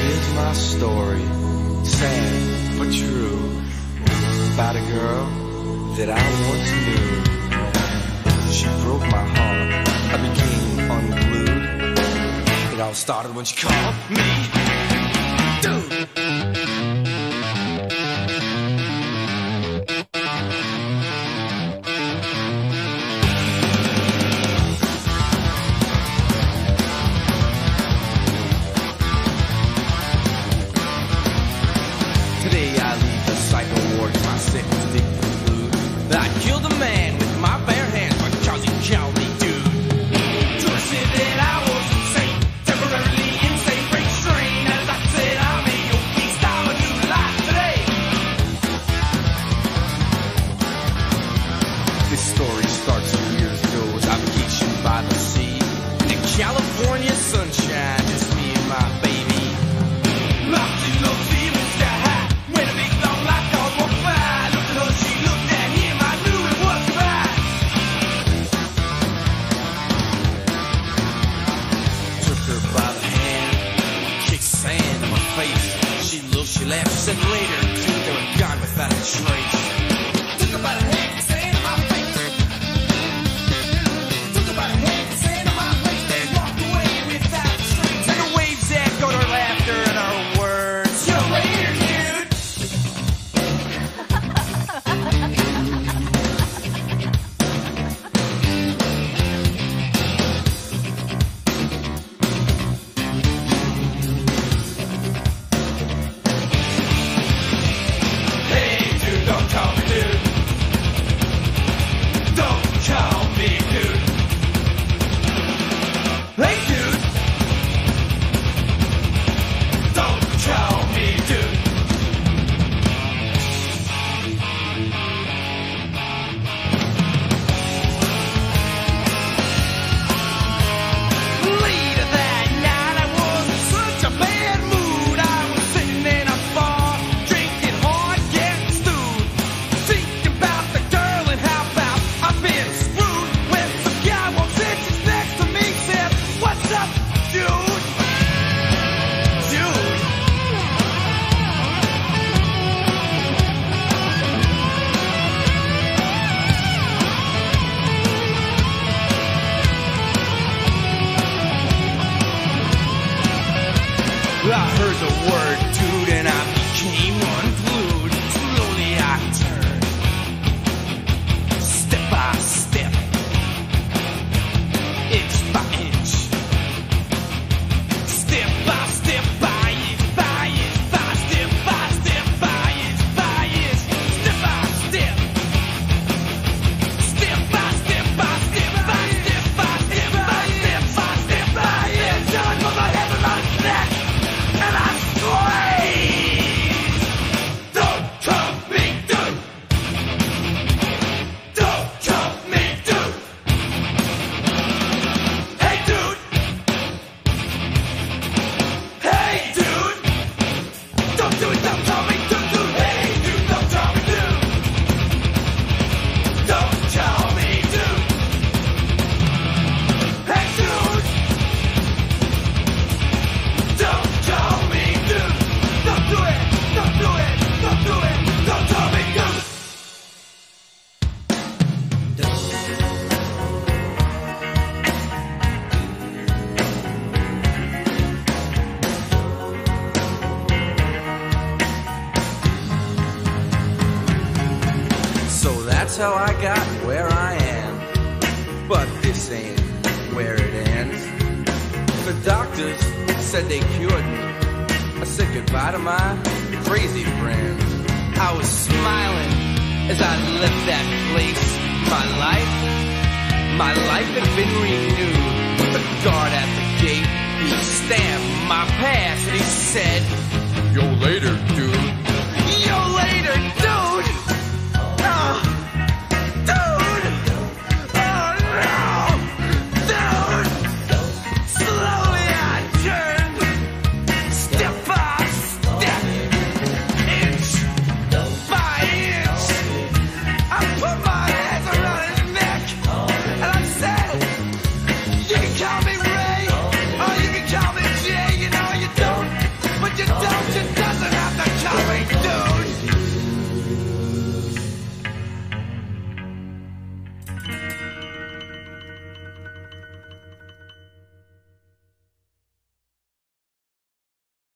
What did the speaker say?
Here's my story, sad but true, about a girl that I once knew. She broke my heart, I became unglued. It all started when she called me dude. I killed a man with my bare hands because he called me dude. Twisted that I was insane, temporarily insane, brain strain. As I said, I'm a yogi, style a new life today. This story starts years ago as I'm geishing by the sea. In California sunshine, just me and my baby. Locked in those demons sky high, when a big long light dog walked by. Looked at her, she looked at him, I knew it was right. Took her by the hand, kicked sand in my face. She looked, she laughed, she said later, dude, they were gone without a trace. Took her by the hand, sand in my face. Took her by the hand, sand in my face. They walked away without a trace. And the waves echoed her laughter and her words. You're later, dude. Hey, dude, don't call me dude. Don't call me dude. Hey, dude. Don't call me dude. Later that night, I was in such a bad mood. I was sitting in a bar, drinking hard, getting stewed, thinking about the girl and how about I've been screwed. When some guy walks in, sits next to me, says, "What's up, dude?" Dude. I heard the word dude and I became unglued. Slowly I turned, step by step, inch by inch, step by step, by inch by inch, by step by step, by inch by inch, step by step, step by step, by step by step, by step by step, by step by inch. John put my head on my neck. And I scream, don't call me dude. Don't call me dude. Hey dude. Hey dude. Don't do it, don't call me dude, dude. Hey dude, don't call me dude. Don't call me dude. Hey dude. Don't call me dude. Don't do it. Don't do it. Don't do it. Don't call me dude. So that's how I got where I am. But this ain't where it ends. The doctors said they cured me. I said goodbye to my crazy friends. I was smiling as I left that place. My life had been renewed. With the guard at the gate, he stamped my past.